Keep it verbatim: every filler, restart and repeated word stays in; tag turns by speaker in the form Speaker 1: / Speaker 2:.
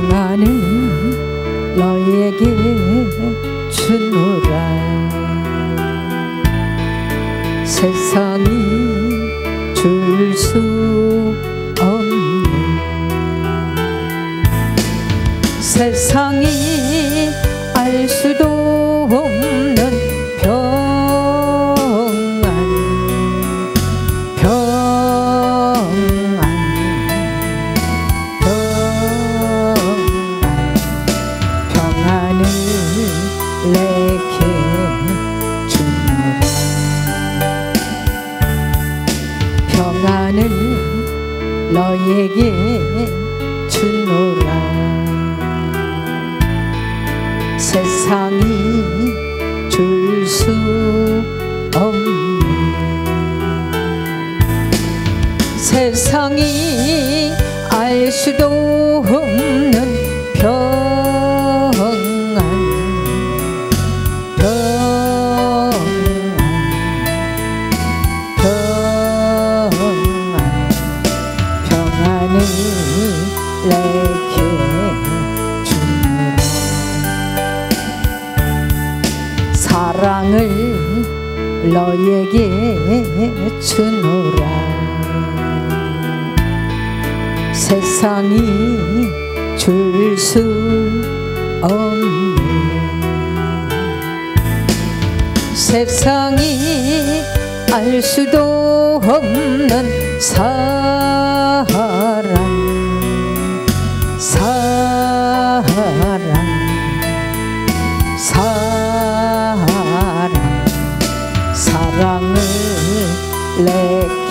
Speaker 1: 평안을 너에게 주노라. 세상이 줄 수 없는, 세상이 알 수도 없는 평안, 평안, 평안, 평안을 내게 주노라. 평안을 너에게 주노라. 세상이 줄 수 없는, 세상이 알 수도 없는 평안, 평안, 평안, 평안을 내게 주노라. 사랑을 너에게 주노라. 세상이 줄 수 없는, 세상이 알 수도 없는 사랑, 사랑, 사랑, 사랑을 내게